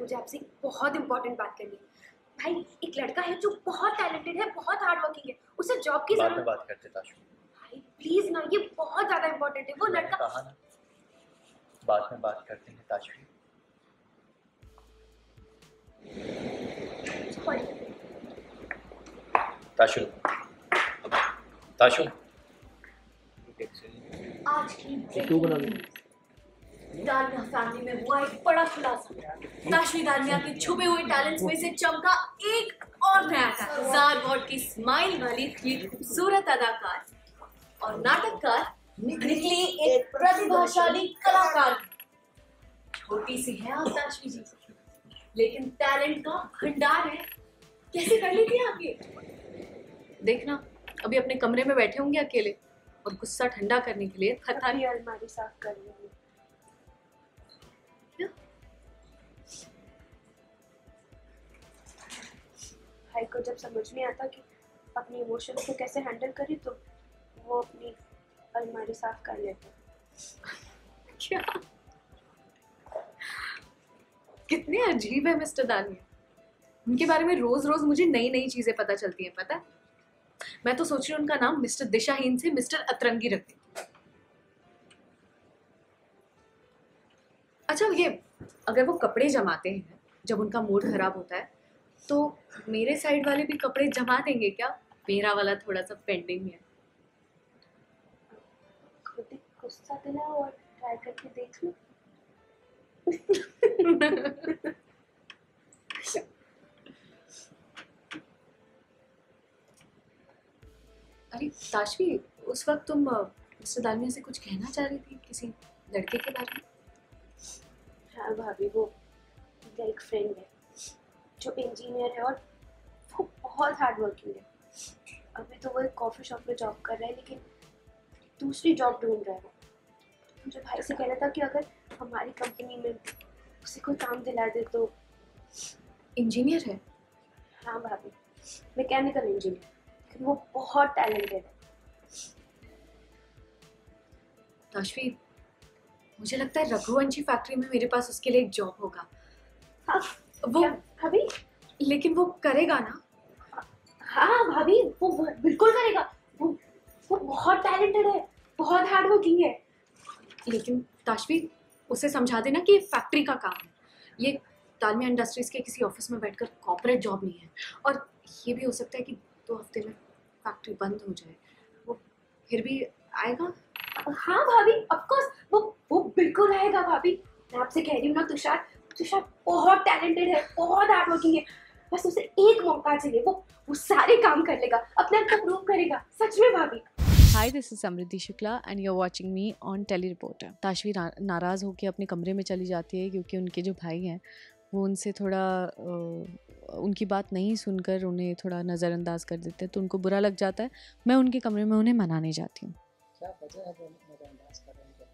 मुझे आपसे एक बहुत इंपॉर्टेंट बात करनी है। भाई, एक लड़का है जो बहुत टैलेंटेड है, बहुत हार्ड वर्किंग है, उसे जॉब की बाद में जरूरत। बात करते ताशवी। भाई प्लीज ना, ये बहुत ज्यादा इंपॉर्टेंट है। वो मैंने लड़का कहा ना, बाद में बात करते हैं ताशवी। ताशु, ताशु, आज की दानिया फैमिली में हुआ एक बड़ा खुलासा। ताशवी दानिया के छुपे हुए टैलेंट्स में से चमका एक और नया टैलेंट। ज़ारवॉट की स्माइल वाली ये खूबसूरत अदाकार और नाटककार निकली एक प्रतिभाशाली कलाकार। छोटी सी है आप ताशवी जी, लेकिन टैलेंट का भंडार है। कैसे कर ली थी आप ये? देखना, अभी अपने कमरे में बैठे होंगे अकेले और गुस्सा ठंडा करने के लिए खतानी अलमारी साफ कर रही हूँ। भाई को जब समझ नहीं आता कि अपनी इमोशंस को कैसे हैंडल करे, तो वो अपनी अलमारी साफ कर लेते। क्या? कितने अजीब है मिस्टर दानिया। उनके बारे में रोज रोज मुझे नई नई चीजें पता चलती हैं, पता है? मैं तो सोच रही हूँ उनका नाम मिस्टर दिशाहीन से मिस्टर अतरंगी रख दें। अच्छा, ये अगर वो कपड़े जमाते हैं जब उनका मूड खराब होता है, तो मेरे साइड वाले भी कपड़े जमा देंगे क्या? मेरा वाला थोड़ा सा पेंडिंग है। खुद ही गुस्सा दिलाओ और ट्राई करके देख लो। अरे ताशवी, उस वक्त तुम मिस्टर दानिया से कुछ कहना चाह रही थी किसी लड़के के बारे में। हाँ भाभी, वो मेरा एक फ्रेंड है जो इंजीनियर है और वो बहुत हार्ड वर्किंग है। अभी तो वो एक कॉफ़ी शॉप में जॉब कर रहा है, लेकिन दूसरी जॉब ढूंढ रहा है वो। मुझे भाई से कहना था कि अगर हमारी कंपनी में उसे कोई काम दिला दे तो। इंजीनियर है? हाँ भाभी, मैकेनिकल इंजीनियर, लेकिन वो बहुत टैलेंटेड है। ताशवी, मुझे लगता है रघुवंशी फैक्ट्री में मेरे पास उसके लिए एक जॉब होगा। हाँ वो भाभी, लेकिन वो करेगा ना? हाँ भाभी, वो बिल्कुल करेगा। वो बहुत टैलेंटेड है, बहुत हार्ड वर्किंग है। लेकिन ताशवी, उसे समझा देना कि ये फैक्ट्री का काम है। ये दालमिया इंडस्ट्रीज के किसी ऑफिस में बैठकर कॉर्पोरेट जॉब नहीं है। और ये भी हो सकता है कि 2 हफ्ते में फैक्ट्री बंद हो जाए। वो फिर भी आएगा? हाँ भाभी, ऑफ कोर्स वो बिल्कुल आएगा भाभी। मैं आपसे कह रही हूँ ना, तुषार बहुत टैलेंटेड है, बहुत हार्ड वर्किंग है। बस उसे एक मौका चाहिए, वो सारे काम कर लेगा, अपने आप को प्रूव करेगा। सच में भाभी। Hi, this is Samriddhi Shukla and you're watching me on Tele Reporter. ताशवी नाराज़ होकर अपने कमरे में चली जाती है क्योंकि उनके जो भाई हैं वो उनसे थोड़ा उनकी बात नहीं सुनकर उन्हें थोड़ा नज़रअंदाज कर देते हैं, तो उनको बुरा लग जाता है। मैं उनके कमरे में उन्हें मनाने जाती हूँ। क्या वजह है जो नज़रअंदाज कर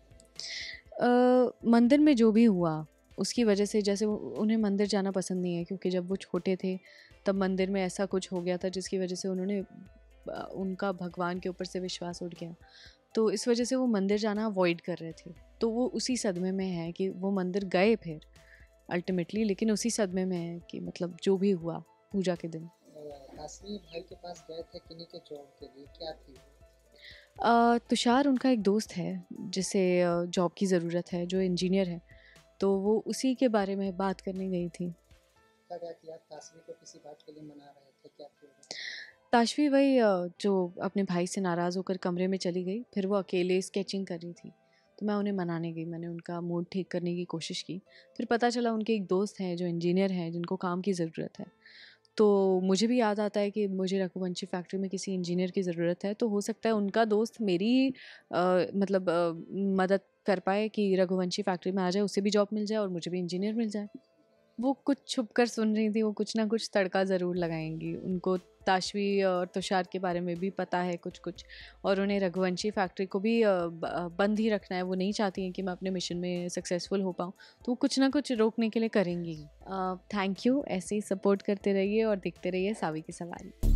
रहे हैं? मंदिर में जो भी हुआ उसकी वजह से, जैसे उन्हें मंदिर जाना पसंद नहीं है क्योंकि जब वो छोटे थे तब मंदिर में ऐसा कुछ हो गया था जिसकी वजह से उनका भगवान के ऊपर से विश्वास उठ गया। तो इस वजह से वो मंदिर जाना अवॉइड कर रहे थे। तो वो उसी सदमे में है कि वो मंदिर गए फिर अल्टीमेटली, लेकिन उसी सदमे में है कि मतलब जो भी हुआ पूजा के दिन। ताशवी भाई के पास गए थे किन्हीं के जॉब के लिए, क्या थी? तुषार उनका एक दोस्त है जिसे जॉब की ज़रूरत है, जो इंजीनियर है, तो वो उसी के बारे में बात करने गई थी। क्या किया? ताशवी को किसी बात के लिए मना रहे थे, क्या किया? ताशवी वही जो अपने भाई से नाराज़ होकर कमरे में चली गई, फिर वो अकेले स्केचिंग कर रही थी, तो मैं उन्हें मनाने गई। मैंने उनका मूड ठीक करने की कोशिश की। फिर पता चला उनके एक दोस्त हैं जो इंजीनियर हैं, जिनको काम की ज़रूरत है। तो मुझे भी याद आता है कि मुझे रघुवंशी फैक्ट्री में किसी इंजीनियर की ज़रूरत है, तो हो सकता है उनका दोस्त मेरी मदद कर पाए कि रघुवंशी फैक्ट्री में आ जाए, उसे भी जॉब मिल जाए और मुझे भी इंजीनियर मिल जाए। वो कुछ छुप कर सुन रही थी, वो कुछ ना कुछ तड़का ज़रूर लगाएंगी। उनको ताशवी और तुषार के बारे में भी पता है कुछ कुछ, और उन्हें रघुवंशी फैक्ट्री को भी बंद ही रखना है। वो नहीं चाहती हैं कि मैं अपने मिशन में सक्सेसफुल हो पाऊँ, तो वो कुछ ना कुछ रोकने के लिए करेंगी। थैंक यू, ऐसे ही सपोर्ट करते रहिए और देखते रहिए सावी की सवारी।